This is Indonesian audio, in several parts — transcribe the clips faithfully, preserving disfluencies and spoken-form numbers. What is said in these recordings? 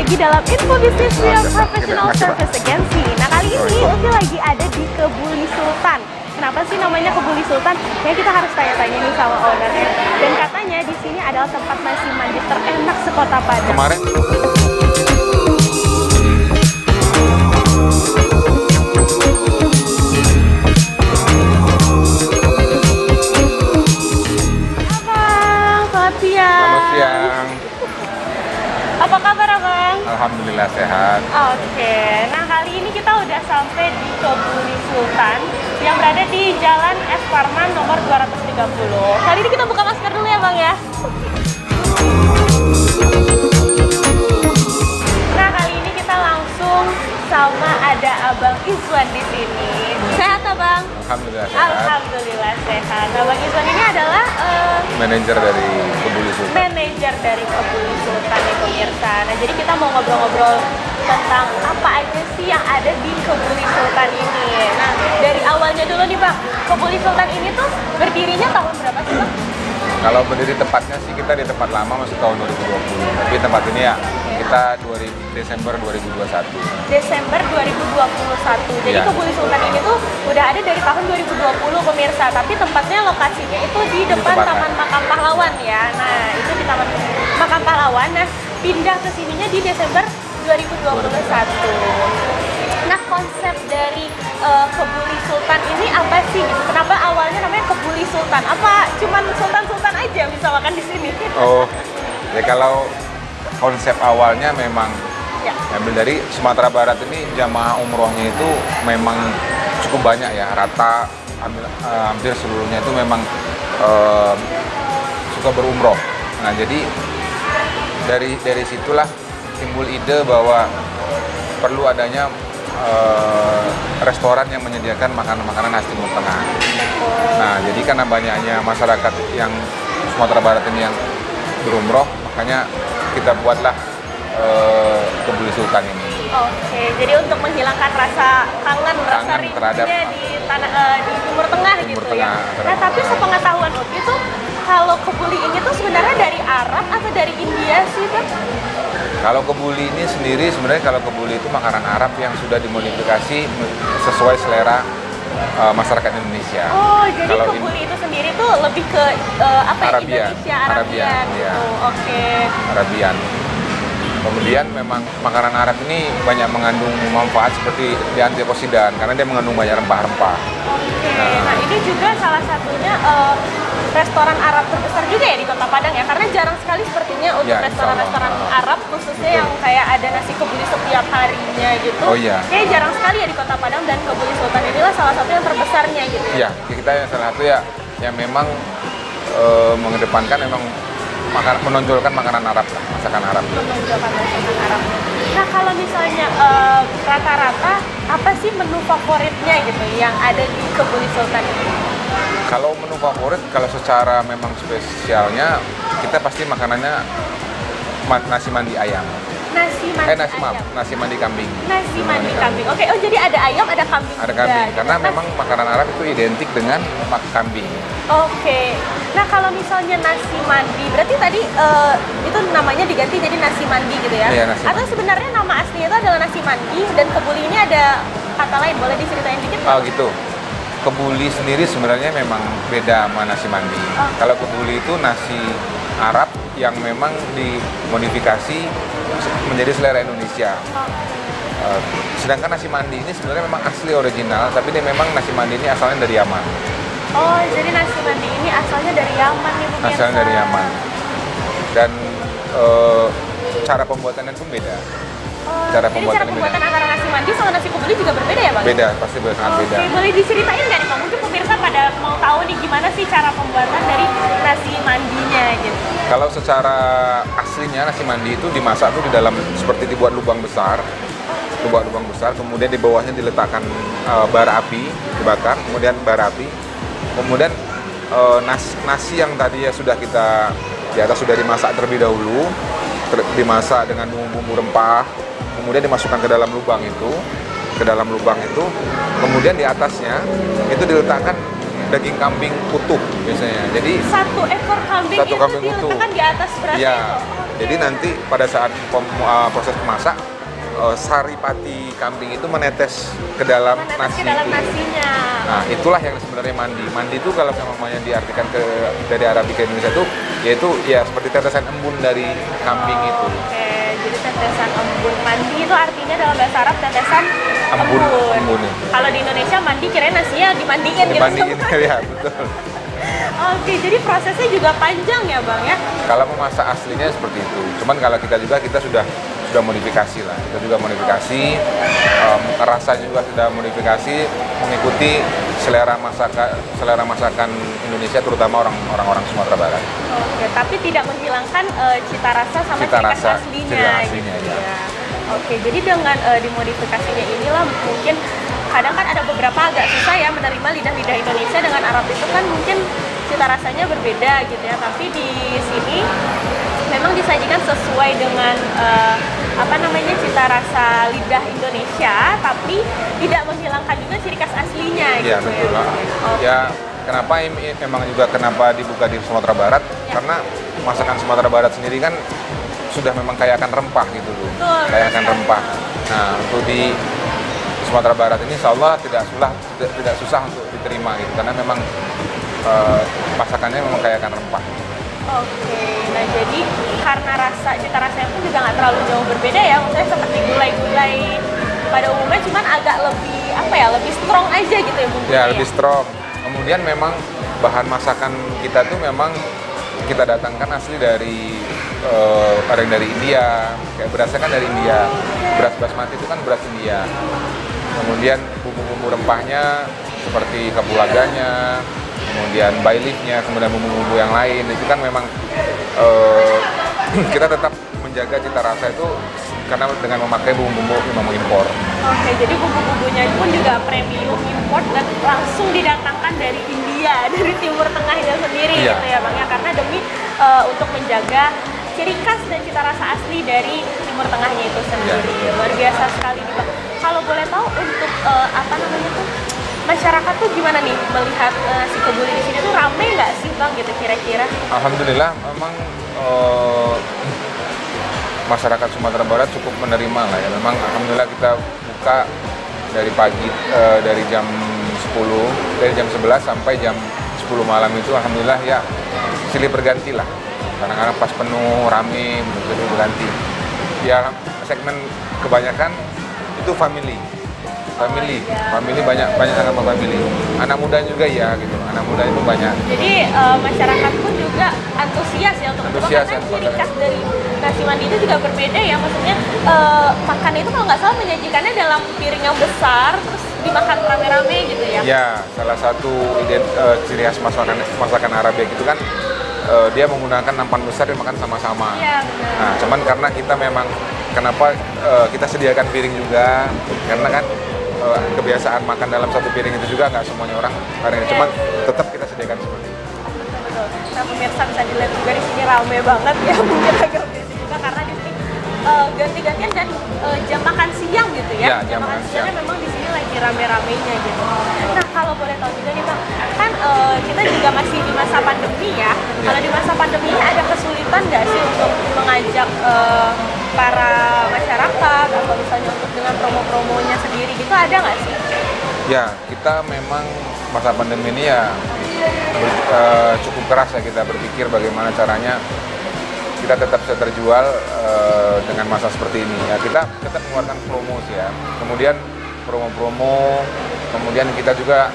lagi dalam Info Bisnis Real Professional Service Agency. Nah, kali ini Uti lagi ada di Kebuli Sultan. Kenapa sih namanya Kebuli Sultan? Ya kita harus tanya-tanya nih sama ownernya. Dan katanya di sini adalah tempat nasi mandi terenak sekota Padang. Kemarin apa kabar abang? Alhamdulillah sehat. Oke, nah kali ini kita udah sampai di Kebuli Sultan yang berada di Jalan S. Parman nomor dua ratus tiga puluh. Kali ini kita buka masker dulu ya bang ya. Nah kali ini kita langsung sama ada Abang Izwan di sini. Sehat abang? Alhamdulillah sehat. Alhamdulillah sehat. Nah, Abang Izwan ini adalah uh, manajer dari Kebuli Sultan. Manajer dari Kebuli Sultan nih pemirsa. Nah jadi kita mau ngobrol-ngobrol tentang apa aja sih yang ada di Kebuli Sultan ini. Nah dari awalnya dulu nih bang, Kebuli Sultan ini tuh berdirinya tahun berapa sih bang? Kalau berdiri tepatnya sih kita di tempat lama masih tahun dua ribu dua puluh. Tapi tempat ini ya kita Desember dua ribu dua puluh satu. Desember dua ribu dua puluh satu. Jadi ya. Kebuli Sultan ini tuh udah ada dari tahun dua ribu dua puluh pemirsa. Tapi tempatnya lokasinya itu di depan di Taman Makam Pahlawan ya. Nah itu di Taman Makam Pahlawan. Nah pindah ke sininya di Desember dua ribu dua puluh satu. Nah konsep dari uh, Kebuli Sultan ini apa sih? Gitu? Kenapa awalnya namanya Kebuli Sultan? Apa cuman sultan-sultan aja bisa makan di sini? Oh, ya kalau konsep awalnya memang ya. Ambil dari Sumatera Barat ini jamaah umrohnya itu memang cukup banyak ya, rata ambil, uh, hampir seluruhnya itu memang uh, suka berumroh. Nah jadi dari dari situlah timbul ide bahwa perlu adanya Uh, restoran yang menyediakan makanan-makanan khas Timur Tengah. Nah, jadi karena banyaknya masyarakat yang Sumatera Barat ini yang berumroh, makanya kita buatlah uh, Kebuli Sultan ini. Oke, jadi untuk menghilangkan rasa kangen, rasa rindunya di tanah uh, di Timur Tengah Timur gitu Tengah, ya. Nah, tapi sepengetahuan Uti tuh kalau Kebuli ini tuh sebenarnya dari Arab atau dari India sih, Bang? Kalau kebuli ini sendiri, sebenarnya kalau kebuli itu makanan Arab yang sudah dimodifikasi sesuai selera uh, masyarakat Indonesia. Oh, jadi kalau kebuli itu sendiri tuh lebih ke uh, apa ya? Arabian. Indonesia, Arabian, Arabian gitu. Ya. Oke. Okay. Arabian. Kemudian memang makanan Arab ini banyak mengandung manfaat seperti di antioksidan karena dia mengandung banyak rempah-rempah. Oke. Okay. Nah, nah, ini juga salah satunya uh, restoran Arab terbesar juga ya di Kota Padang ya, karena jarang sekali sepertinya untuk restoran-restoran ya, Arab khususnya Betul. Yang kayak ada nasi kebuli setiap harinya gitu. Oh iya. Kayak jarang sekali ya di Kota Padang, dan Kebuli Sultan inilah salah satu yang terbesarnya gitu. Iya, kita yang salah satu ya yang memang e, mengedepankan memang makan, menonjolkan makanan Arab lah, masakan Arab. Menonjolkan masakan Arab. Nah kalau misalnya rata-rata uh, apa sih menu favoritnya gitu yang ada di Kebuli Sultan ini? Kalau menu favorit, kalau secara memang spesialnya, kita pasti makanannya nasi mandi ayam. Nasi mandi eh, nasi, ayam? Maaf, nasi mandi kambing. Nasi mandi, mandi kambing. Oke, oh jadi ada ayam, ada kambing Ada juga. kambing, karena nah, memang makanan Arab itu identik dengan kambing. Oke, nah kalau misalnya nasi mandi, berarti tadi uh, itu namanya diganti jadi nasi mandi gitu ya? Iya, nasi Atau mandi. Sebenarnya nama aslinya itu adalah nasi mandi, dan Kebuli ini ada kata lain, boleh diceritain dikit? Oh gitu. Kebuli sendiri sebenarnya memang beda sama nasi mandi. Oh. Kalau kebuli itu nasi Arab yang memang dimodifikasi menjadi selera Indonesia. Oh. Uh, sedangkan nasi mandi ini sebenarnya memang asli original, tapi dia memang nasi mandi ini asalnya dari Yaman. Oh, jadi nasi mandi ini asalnya dari Yaman nih pemirsa. Asalnya dari Yaman. Dan uh, cara pembuatannya pun beda. Oh, cara jadi pembuatan cara pembuatan antara nasi mandi sama nasi kebuli juga berbeda ya Bang? Beda, pasti sangat Oke, beda. Boleh diceritain nggak nih Bang? Mungkin pemirsa pada mau tahu nih gimana sih cara pembuatan dari nasi mandinya gitu. Kalau secara aslinya nasi mandi itu dimasak tuh di dalam seperti dibuat lubang besar. Dibuat lubang besar, kemudian di bawahnya diletakkan uh, bara api, dibakar, kemudian bara api. Kemudian uh, nasi, nasi yang tadi ya sudah kita di atas sudah dimasak terlebih dahulu, ter, dimasak dengan bumbu-bumbu rempah. Kemudian dimasukkan ke dalam lubang itu, ke dalam lubang itu, kemudian di atasnya itu diletakkan daging kambing utuh biasanya. Jadi satu ekor kambing satu itu kambing diletakkan utuh. di atas beras ya, itu. Jadi nanti pada saat pem, uh, proses memasak, uh, sari pati kambing itu menetes ke dalam menetes nasi. ke dalam itu. nasinya. Nah, itulah yang sebenarnya mandi. Mandi itu kalau namanya diartikan ke dari Arabica Indonesia itu, yaitu ya seperti tetesan embun dari kambing oh, itu. Oke, okay. Jadi tetesan embun. Mandi itu artinya dalam bahasa Arab tetesan embun. embun. embun Kalau di Indonesia mandi kirain nasinya dimandiin, dimandiin gitu. Ya, betul. Oke, jadi prosesnya juga panjang ya Bang ya? Kalau memasak aslinya seperti itu. Cuman kalau kita juga kita sudah sudah modifikasi lah. Kita juga modifikasi, um, rasa juga sudah modifikasi mengikuti selera masakan selera masakan Indonesia, terutama orang orang-orang Sumatera Barat. Oke, tapi tidak menghilangkan uh, cita rasa sama cita ciri khas rasa, aslinya. ciri aslinya gitu ya. ya. Oke, jadi dengan uh, dimodifikasinya inilah mungkin kadang kan ada beberapa agak susah ya menerima lidah-lidah Indonesia dengan Arab itu kan mungkin cita rasanya berbeda gitu ya, tapi di sini memang disajikan sesuai dengan uh, apa namanya cita rasa lidah Indonesia, tapi tidak menghilangkan juga ciri khas aslinya Ya, gitu betul. ya. Okay. Ya, kenapa ini memang juga kenapa dibuka di Sumatera Barat? Ya. Karena masakan Sumatera Barat sendiri kan sudah memang kaya akan rempah gitu loh. Betul, Kaya akan rempah. Nah, untuk di Sumatera Barat ini insya Allah tidak susah tidak, tidak susah untuk diterima gitu, karena memang uh, masakannya memang kaya akan rempah. Oke, nah jadi karena rasa cita rasanya pun juga nggak terlalu jauh berbeda ya, maksudnya seperti gulai-gulai pada umumnya, cuman agak lebih apa ya, lebih strong aja gitu ya bumbunya. Ya, lebih strong. Kemudian memang bahan masakan kita tuh memang kita datangkan asli dari uh, ada yang dari India, kayak berasnya kan dari India. Beras basmati itu kan beras India. Kemudian bumbu-bumbu rempahnya seperti kapulaganya, kemudian bay leaf-nya, kemudian bumbu-bumbu yang lain itu kan memang uh, kita tetap menjaga cita rasa itu karena dengan memakai bumbu-bumbu yang mau impor. Oke, jadi bumbu-bumbunya pun juga premium import dan langsung didatangkan dari India, dari Timur Tengahnya sendiri Iya. gitu ya Bang ya, karena demi uh, untuk menjaga ciri khas dan cita rasa asli dari Timur Tengahnya itu sendiri. Iya. Luar biasa sekali nih Bang. Kalau boleh tahu untuk uh, apa namanya tuh masyarakat tuh gimana nih melihat uh, si kebuli di sini tuh rame nggak sih Bang gitu kira-kira? Alhamdulillah memang uh, masyarakat Sumatera Barat cukup menerima lah ya. Memang alhamdulillah kita buka dari pagi uh, dari jam sepuluh, dari jam sebelas sampai jam sepuluh malam itu alhamdulillah ya silih berganti lah. Kadang-kadang pas penuh rame silih berganti. Ya segmen kebanyakan itu family. Family, family banyak banyak sangat family. Anak muda juga ya gitu. Anak muda itu banyak. Jadi uh, masyarakat pun juga antusias ya untuk mencoba, Antusias, karena ya, ciri khas dari nasi mandi itu juga berbeda ya. Maksudnya uh, makan itu kalau nggak salah menyajikannya dalam piring yang besar terus dimakan rame-rame gitu ya. Ya, salah satu ident, uh, ciri khas masakan masakan Arabia itu kan uh, dia menggunakan nampan besar dimakan sama-sama. Iya, benar. Nah, cuman karena kita memang kenapa uh, kita sediakan piring juga karena kan uh, kebiasaan makan dalam satu piring itu juga nggak semuanya orang karena Iya. cuman tetap kita sediakan seperti itu. Betul. Nah pemirsa bisa dilihat juga di sini rame banget ya, mungkin agak berisik juga karena di sini uh, ganti-gantian dan uh, jam makan siang gitu ya. Ya, jam, jam makan makan siangnya siang. memang di sini lagi rame-ramenya gitu. Nah kalau boleh tahu juga nih Bang, kan uh, kita juga masih di masa pandemi ya. Ya. Kalau di masa pandemi ini ada kesulitan nggak sih untuk mengajak uh, para masyarakat atau misalnya untuk dengan promo-promonya sendiri gitu, ada nggak sih? Ya, kita memang masa pandemi ini ya ber, uh, cukup keras ya kita berpikir bagaimana caranya kita tetap bisa terjual uh, dengan masa seperti ini. Ya, kita tetap mengeluarkan promo sih ya. Kemudian promo-promo, kemudian kita juga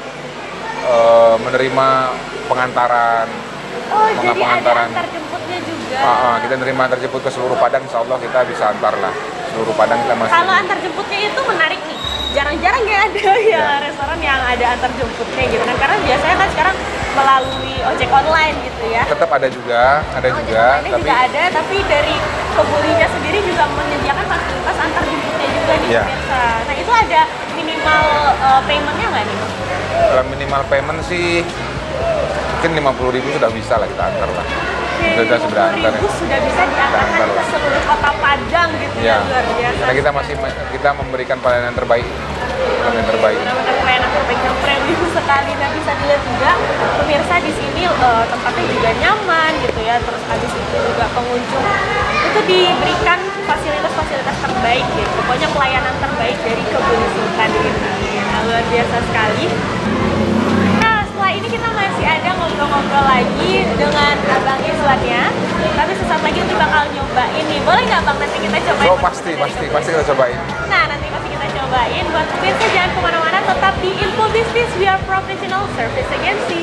uh, menerima pengantaran. Oh, Menga- jadi pengantaran. ada antar jemputnya juga. Uh, uh, kita menerima antar jemput ke seluruh Padang, insya Allah kita bisa antar lah. Seluruh Padang kita masih. Kalau antar jemputnya itu menarik nih. Jarang-jarang ya ada ya, Ya. restoran yang ada antar jemputnya gitu kan. Karena biasanya kan sekarang melalui ojek online gitu ya. Tetap ada juga, ada Ojek juga, online-nya tapi juga ada, tapi dari kebulinya sendiri juga menyediakan fasilitas antar jemputnya juga nih Ya. pemirsa. Nah itu ada minimal uh, paymentnya nggak nih? kalau minimal payment sih mungkin lima puluh ribu sudah bisa lah kita antar lah. Sudah sudah antar ya. ribu sudah bisa diantarkan Antar ke lah. seluruh kota Padang gitu ya, Ya, luar biasa. karena kita masih kita memberikan pelayanan terbaik Pelayanan terbaik. Benar-benar pelayanan terbaik yang premium sekali. Nah bisa dilihat juga pemirsa di sini uh, tempatnya juga nyaman gitu ya. Terus habis itu juga pengunjung itu diberikan fasilitas-fasilitas terbaik gitu. Pokoknya pelayanan terbaik dari Kebun Sultan ini. Nah, luar biasa sekali. Nah setelah ini kita masih ada ngobrol-ngobrol lagi dengan Abang Iswannya. Tapi sesaat lagi kita bakal nyobain nih. Boleh nggak Bang nanti kita cobain? Oh pasti, pasti, pasti kita cobain. Nah nanti pasti kita cobain. Buat pemirsa jangan kemana-mana, tetap di Info Business, we are professional service agency.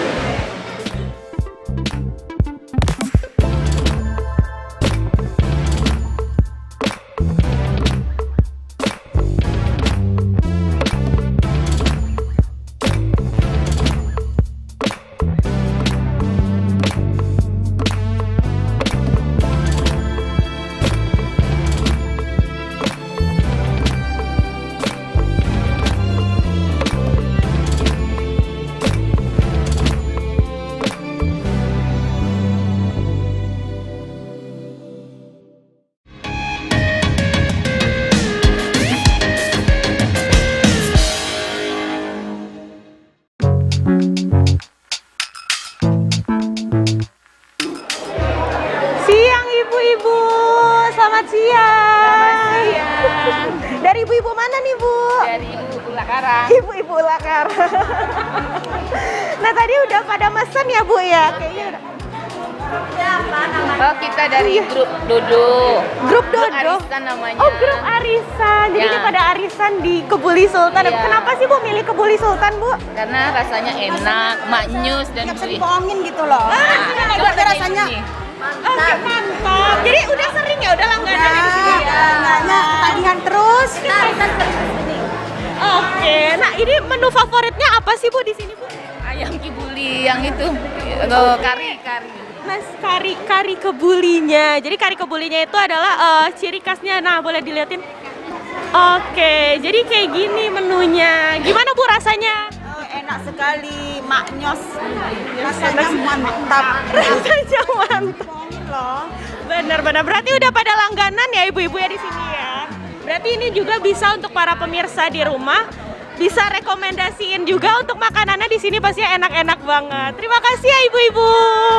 Siang ibu-ibu, selamat siang. Selamat siang. Dari ibu-ibu mana nih Bu? Dari Ibu Ula Karang. Ibu-ibu Lakar. Nah tadi udah pada mesen ya Bu ya? Kayaknya udah. Oh, kita dari grup Dodo. Grup Dodo? Arisan namanya. Oh grup arisan, jadi Ya. ini pada arisan di Kebuli Sultan. Iya. Kenapa sih Bu milih Kebuli Sultan Bu? Karena rasanya enak, maknyus dan Bisa gurih. dibohongin gitu loh. Nah, Coba coba rasanya. ini. Oke mantap. Jadi udah sering ya, udah langganan ya di sini ya? Nanya ketagihan terus. Oke, nah ini menu favoritnya apa sih Bu di sini Bu? Ayam kibuli yang itu, oh, kari kari. Mas kari kari kebulinya. Jadi kari kebulinya itu adalah eh, ciri khasnya. Nah, boleh dilihatin. Oke, jadi kayak gini menunya. Gimana Bu rasanya? Oh, enak sekali, maknyos. Rasanya mantap. Rasanya mantap. Bohongin loh. Benar-benar. Berarti udah pada langganan ya ibu-ibu ya di sini ya. Berarti ini juga bisa untuk para pemirsa di rumah. Bisa rekomendasiin juga untuk makanannya di sini pasti enak-enak banget. Terima kasih ya ibu-ibu.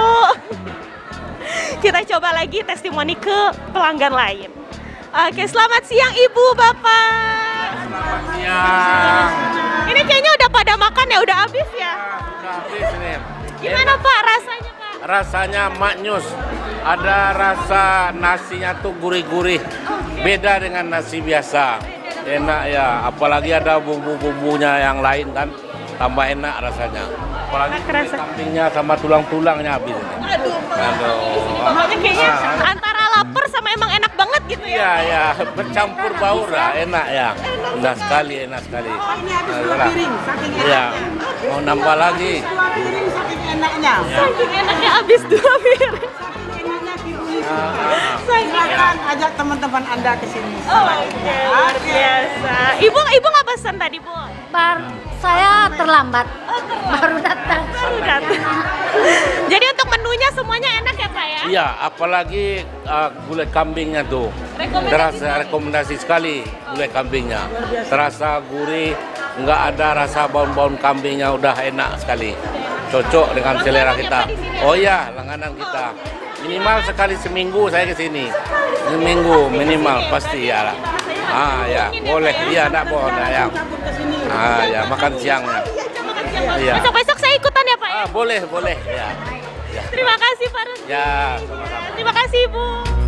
Kita coba lagi testimoni ke pelanggan lain. Oke, selamat siang Ibu, Bapak. Selamat siang. Ini kayaknya udah pada makan ya, udah habis ya? Udah habis ini. Gimana Pak rasanya Pak? Rasanya maknyus. Ada rasa nasinya tuh gurih-gurih. Beda dengan nasi biasa. Enak ya, apalagi ada bumbu-bumbunya yang lain kan. Tambah enak rasanya. Apalagi Enak rasa. kambingnya sama tulang-tulangnya habis ini. Aduh, Aduh. pokoknya kayaknya Ah, antara lapar sama emang enak banget gitu ya? Iya ya, bercampur bau lah, enak ya. Enak sekali, enak sekali. Ini habis dua Nah, piring, saking Iya, enaknya. mau nambah lagi. Dua piring saking enaknya. Saking enaknya habis dua piring. Enaknya kibuli. Ah, Silakan ajak teman-teman Anda ke sini. Oh, oke, luar biasa. Ibu, ibu nggak pesan tadi Bu? Bar, saya terlambat, baru datang. Baru datang. Jadi untuk menunya semuanya enak ya Pak ya? Iya, apalagi uh, gulai kambingnya tuh. Rekomendasi Terasa rekomendasi sekali gulai kambingnya. Terasa gurih, nggak ada rasa baun-baun kambingnya, udah enak sekali. Cocok dengan selera kita. Oh iya, langganan kita. Minimal sekali seminggu saya ke sini. Seminggu minimal pasti ya. Ah ya, boleh. Iya, enggak bohong ya. Ah ya, makan siangnya. Iya. Besok-besok saya ikutan ya Pak ya? Ah, boleh, boleh. Ya. Ya. Terima kasih Pak Rusdi. Ya, sama-sama. Terima kasih Ibu.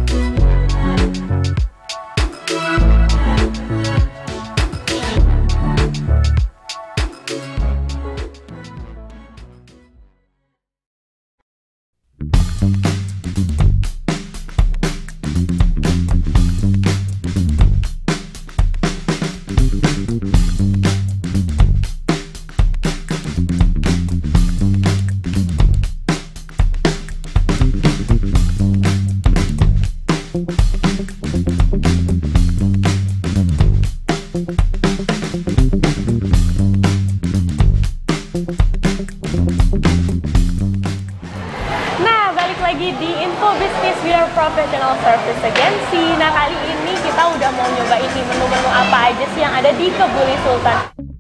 Nah, balik lagi di Info Business, we are professional service agency. Nah, kali ini kita udah mau nyobain nih menu-menu apa aja sih yang ada di Kebuli Sultan.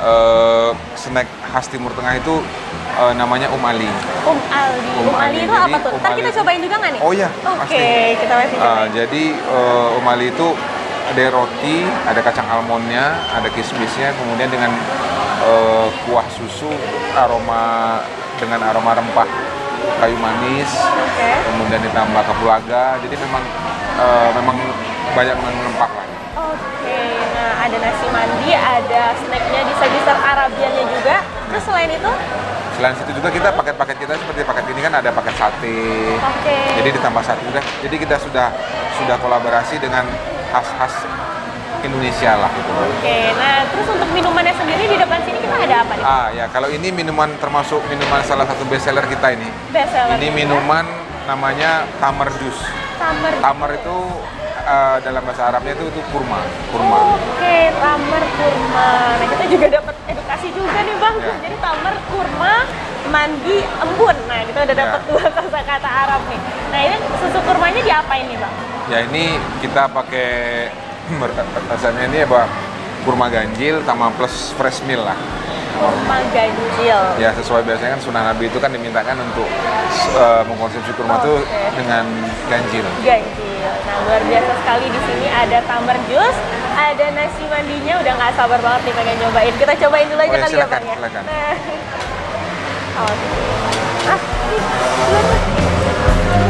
uh, snack khas Timur Tengah itu uh, namanya Um Ali. Um Ali. Um, Um Ali Ali. itu Jadi, apa tuh? Um Ntar kita Ali- cobain juga nggak nih? Oh iya, Oke, pasti. kita pasti Uh, cobain. jadi uh, Um Ali itu ada roti, ada kacang almondnya, ada kismisnya, kemudian dengan uh, kuah susu, aroma dengan aroma rempah kayu manis, Oke. kemudian ditambah kapulaga. Jadi memang uh, memang banyak mengandung rempah lah. Oke, nah ada nasi mandi, ada snacknya di segistar Arabiannya juga. Terus selain itu, Selain itu juga kita paket-paket kita seperti paket ini kan ada paket sate. oke. Jadi ditambah sate juga. Jadi kita sudah sudah kolaborasi dengan khas-khas Indonesia lah gitu. Oke, nah terus untuk minumannya sendiri di depan sini kita ada apa nih? Ah ya, kalau ini minuman termasuk minuman salah satu best seller kita ini. Best seller. Ini minuman namanya Tamar Juice. Tamar. Tamar itu uh, dalam bahasa Arabnya itu itu kurma, kurma. Oke, tamar kurma. Nah kita juga dapat edukasi juga nih bang. Ya. Jadi tamar kurma, mandi embun. Nah kita udah Ya. dapat dua kata-kata Arab nih. Nah ini susu kurmanya diapain nih bang? Ya ini kita pakai rasanya ini apa? Kurma ganjil sama plus fresh meal lah. Kurma ganjil. Ya sesuai biasanya kan Sunnah Nabi itu kan dimintakan untuk uh, mengkonsumsi kurma itu Oke. dengan ganjil. Ganjil. Nah luar biasa sekali di sini ada tamar jus, ada nasi mandinya. Udah nggak sabar banget nih pengen nyobain. Kita cobain dulu aja Oh ya, kali silakan, ya bang ya. silakan. Nah. Oke. Ah, nih, silakan.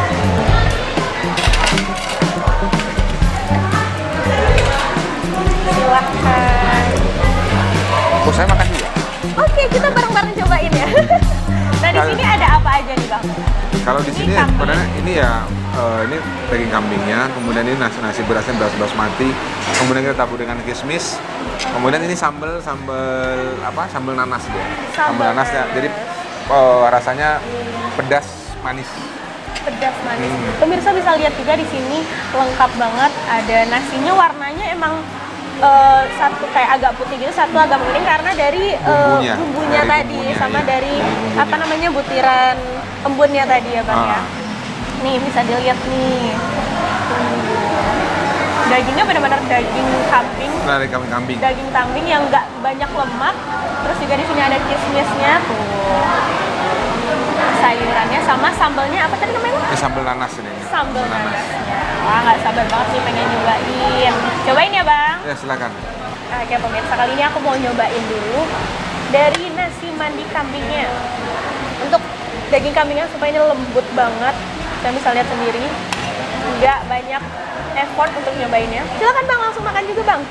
Silahkan. Oh saya makan juga. Oke, kita bareng-bareng cobain ya. Nah di Kalau- sini ada apa aja nih bang? Kalau di Ini sini kambing. sebenarnya ini ya eh, ini daging kambingnya, kemudian ini nasi nasi berasnya beras basmati, kemudian kita tabur dengan kismis, kemudian ini sambal sambal apa sambal nanas dia, Sambal nanas ya. nanas. Jadi eh, rasanya pedas manis. Pedas manis. Hmm. Pemirsa bisa lihat juga di sini lengkap banget. Ada nasinya, warnanya emang eh, satu kayak agak putih gitu, satu agak menguning karena dari eh, Bumbunya. bumbunya Dari tadi bumbunya, sama iya. dari Dari bumbunya. apa namanya butiran embunnya tadi ya bang ya. Ah. Nih bisa dilihat nih. Dagingnya benar-benar daging kambing, Nah, dari kambing kambing. daging kambing yang nggak banyak lemak. Terus juga di sini ada kismisnya tuh. Sayurannya sama sambalnya apa tadi namanya? Ini sambal nanas ini. Sambal nanasnya. Wah nggak sabar banget nih pengen nyobain. Cobain ya bang. Ya silakan. Oke pemirsa, kali ini aku mau nyobain dulu dari nasi mandi kambingnya. Untuk daging kambingnya supaya ini lembut banget. Kalian bisa lihat sendiri. Nggak banyak effort untuk nyobainnya. Silakan bang, langsung makan juga bang.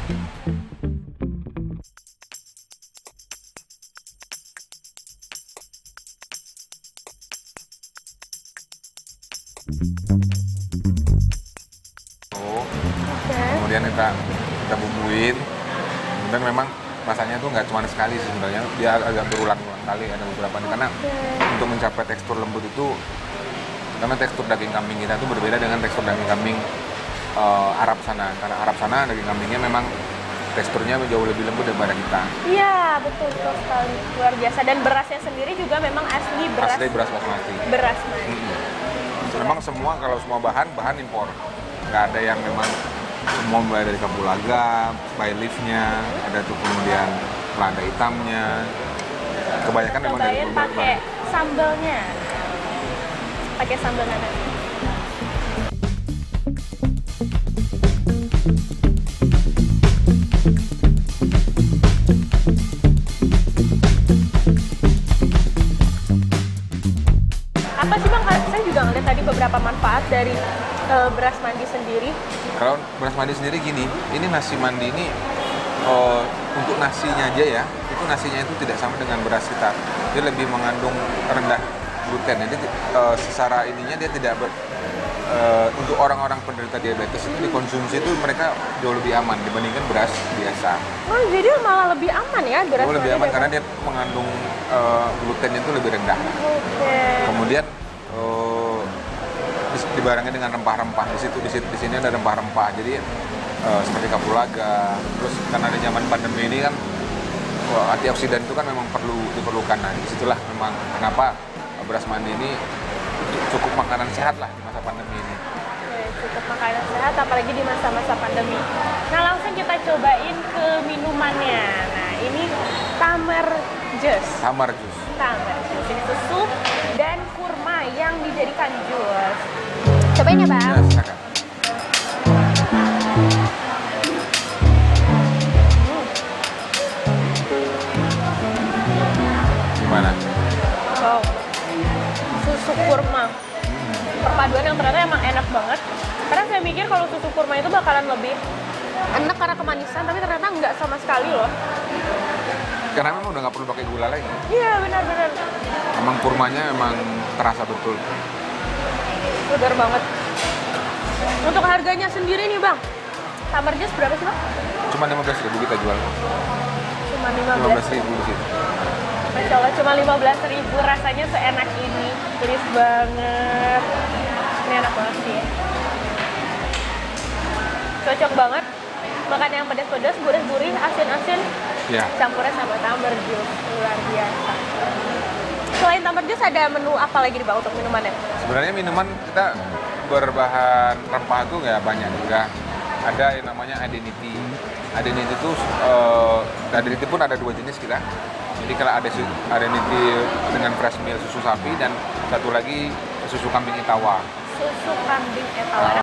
Oh, Oke. kemudian kita kita bumbuin. Kemudian memang rasanya tuh nggak cuma sekali sih sebenarnya, dia agak berulang-ulang kali ada beberapa nih karena untuk mencapai tekstur lembut itu karena tekstur daging kambing kita itu berbeda dengan tekstur daging kambing eh, Arab sana. Karena Arab sana daging kambingnya memang teksturnya jauh lebih lembut daripada kita. Iya betul betul sekali, luar biasa. Dan berasnya sendiri juga memang asli beras Asli beras basmati. beras mandi. Mm-mm. Memang semua kalau semua bahan bahan impor, nggak ada yang memang semua mulai dari kapulaga, bay leaf-nya, ada tuh kemudian lada hitamnya. Kebanyakan memang dari Cobain produk pakai bahan. sambalnya, pakai sambal nanas. Apa sih bang? Saya juga ngeliat tadi beberapa manfaat dari eh, beras mandi sendiri. Kalau beras mandi sendiri gini, ini nasi mandi ini eh, untuk nasinya aja ya, itu nasinya itu tidak sama dengan beras kita. Dia lebih mengandung rendah gluten. Jadi eh, secara ininya dia tidak ber, eh, untuk orang-orang penderita diabetes itu dikonsumsi itu mereka jauh lebih aman dibandingkan beras biasa. Oh jadi malah lebih aman ya beras Jauh lebih mandi aman daripada- karena dia mengandung eh, glutennya itu lebih rendah. Oke. Kemudian eh, dis- dibarengi dengan rempah-rempah di situ di, situ- di sini ada rempah-rempah jadi eh, seperti kapulaga. Terus karena di zaman pandemi ini kan wah, antioksidan itu kan memang perlu diperlukan. Nah disitulah memang kenapa beras mandi ini cukup makanan sehat lah di masa pandemi ini. Oke, cukup makanan sehat apalagi di masa-masa pandemi. Nah langsung kita cobain ke minumannya. Nah ini tamar jus. Tamar jus. Tamar jus. Ini susu dan kurma yang dijadikan jus. Cobain ya, Bang. Ya, silakan. Gimana? Wow. Susu kurma. Perpaduan yang ternyata emang enak banget. Karena saya mikir kalau susu kurma itu bakalan lebih enak karena kemanisan, tapi ternyata nggak sama sekali loh. Karena memang udah nggak perlu pakai gula lagi. Iya, benar-benar. Emang kurmanya emang terasa betul. Segar banget. Untuk harganya sendiri nih, Bang. Tamar jus berapa sih, Bang? Cuma lima belas ribu kita jual. Cuma lima lima belas belas ribu di situ. Masya Allah, cuma lima belas ribu rasanya seenak ini. Please banget. Ini enak banget sih. Cocok banget. Makan yang pedas-pedas, gurih-gurih, asin-asin. Ya. Campurnya sama tamar jus. Luar biasa. Selain tamar jus ada menu apa lagi nih, Bang, untuk minumannya? Sebenarnya minuman kita berbahan rempah itu nggak banyak juga. Ada yang namanya Adenity. Adenity itu uh, Adenity pun ada dua jenis kita. Jadi kalau ada Adenity dengan fresh milk susu sapi dan satu lagi susu kambing Etawa. Susu kambing Etawa.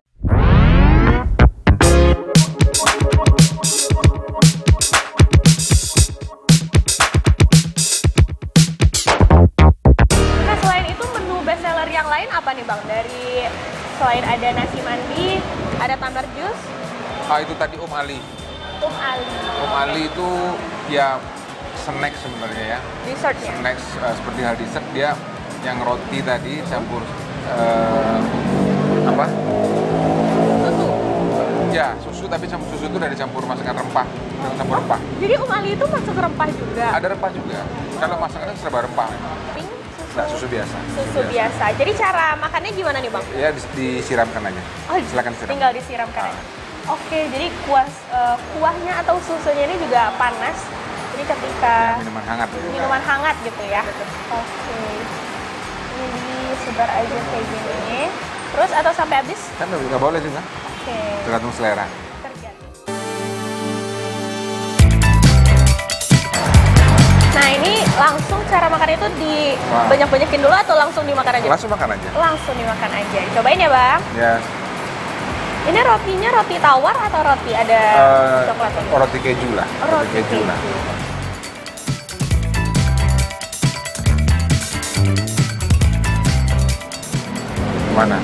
Nah, selain itu menu bestseller yang lain apa nih, Bang? Dari selain ada nasi mandi, ada tamar jus. Ah, itu tadi Om Ali. Om Ali. Om Ali itu ya snack sebenarnya ya. Dessertnya. Snack uh, seperti hal dessert dia yang roti tadi campur uh, apa? Susu. Ya, susu tapi campur susu itu dari campur masakan rempah, campur rempah. Jadi Om Ali itu masuk rempah juga. Ada rempah juga. Kalau masakannya serba rempah. Pink, susu. Nah, susu biasa. Susu biasa. Jadi cara makannya gimana nih, Bang? Ya dis- disiramkan aja. Oh, silakan siram. tinggal disiramkan Ah. aja. Oke, jadi kuas uh, kuahnya atau susunya ini juga panas. Jadi ketika Ya, minuman hangat ya. minuman hangat gitu ya. Oke. Ini disebar aja kayak gini. Terus atau sampai habis? Kan nggak boleh juga. Oke. Tergantung selera. Tergantung. Nah, ini langsung cara makan itu di Wah. banyak-banyakin dulu atau langsung dimakan aja? Langsung makan aja. Langsung dimakan aja. Cobain ya, Bang. Ya. Ini rotinya roti tawar atau roti ada eh, coklatnya? roti keju lah. Oh, roti keju. lah. Gimana?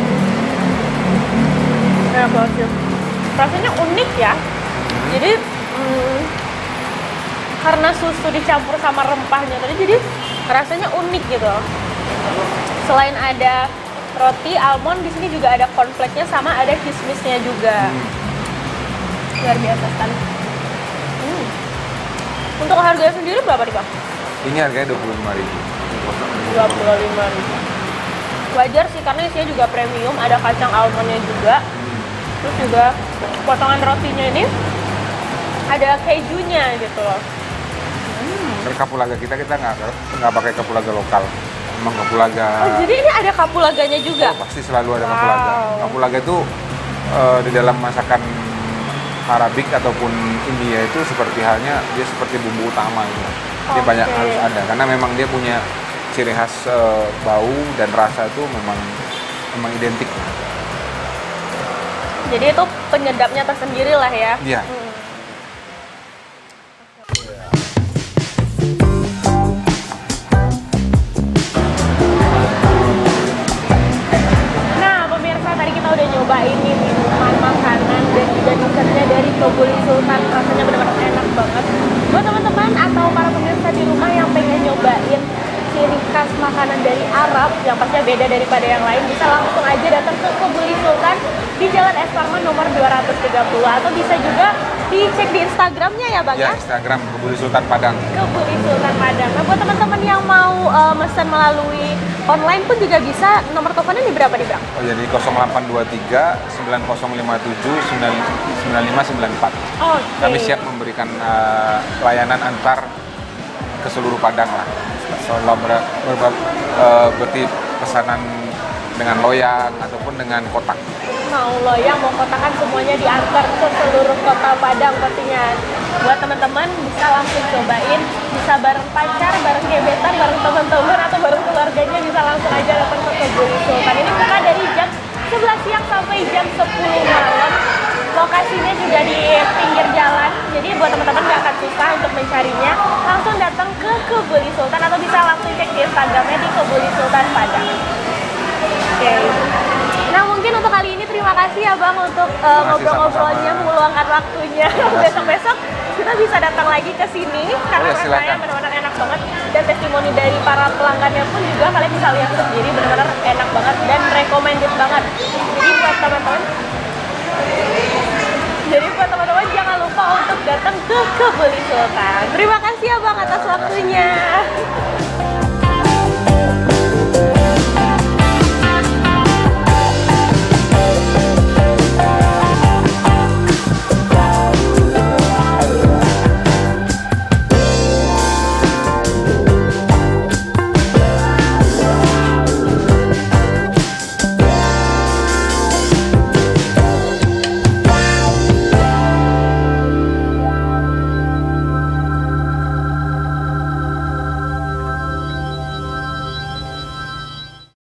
Enak banget sih. Rasanya unik ya. Jadi hmm, karena susu dicampur sama rempahnya tadi, jadi rasanya unik gitu. Selain ada roti almond, di sini juga ada cornflake-nya sama ada kismisnya juga. Hmm. Luar biasa sekali. Hmm. Untuk harganya sendiri berapa nih, Bang? Ini harganya dua puluh lima ribu. dua puluh lima ribu. Wajar sih karena isinya juga premium, ada kacang almondnya juga. Terus juga potongan rotinya ini ada kejunya gitu loh. Hmm. Kapulaga kita kita nggak nggak pakai kapulaga lokal. Emang kapulaga. Oh, jadi ini ada kapulaganya juga? Oh, pasti selalu ada Wow. kapulaga. Kapulaga itu eh, di dalam masakan Arabik ataupun India itu seperti halnya dia seperti bumbu utama gitu. Dia Oke. banyak harus ada karena memang dia punya ciri khas eh, bau dan rasa itu memang memang identik. Jadi itu penyedapnya tersendiri lah ya? Iya. Hmm. Nah, pemirsa, tadi kita udah nyobain nih minuman, makanan, dan juga dessertnya dari Kebuli Sultan. Rasanya benar-benar enak banget. Buat teman-teman atau para pemirsa di rumah yang pengen nyobain ciri khas makanan dari Arab yang pastinya beda daripada yang lain, bisa langsung aja datang ke Kebuli Sultan di Jalan Es Parman nomor dua ratus tiga puluh, atau bisa juga dicek di Instagramnya ya, Bang ya? Ya, Instagram Kebuli Sultan Padang. Kebuli Sultan Padang. Nah, buat teman-teman yang mau uh, mesen melalui online pun juga bisa. Nomor teleponnya di berapa nih, Bang? Oh, jadi nol delapan dua tiga sembilan nol lima tujuh sembilan lima sembilan empat. Oke. Kami siap memberikan uh, layanan antar ke seluruh Padang lah. Soalnya ber, ber, ber, uh, berarti pesanan dengan loyang ataupun dengan kotak. Mau loyang, mau kotakan, semuanya diantar ke seluruh kota Padang pastinya. buat teman-teman bisa langsung cobain, bisa bareng pacar, bareng gebetan, bareng teman-teman atau bareng keluarganya bisa langsung aja datang ke Kebuli Sultan. Ini buka dari jam sebelas siang sampai jam sepuluh malam. Lokasinya juga di pinggir jalan, jadi buat teman-teman gak akan susah untuk mencarinya. Langsung datang ke Kebuli Sultan atau bisa langsung cek di Instagramnya di Kebuli Sultan Padang. Oke. Nah mungkin untuk kali ini terima kasih ya Bang untuk uh, ngobrol-ngobrolnya, meluangkan waktunya. Besok-besok kita bisa datang lagi ke sini karena oh, ya, rasanya benar-benar enak banget, dan testimoni dari para pelanggannya pun juga kalian bisa lihat sendiri benar-benar enak banget dan recommended banget. Jadi buat teman-teman Jadi buat teman-teman jangan lupa untuk datang ke Kebuli Sultan. Terima kasih ya Bang atas waktunya.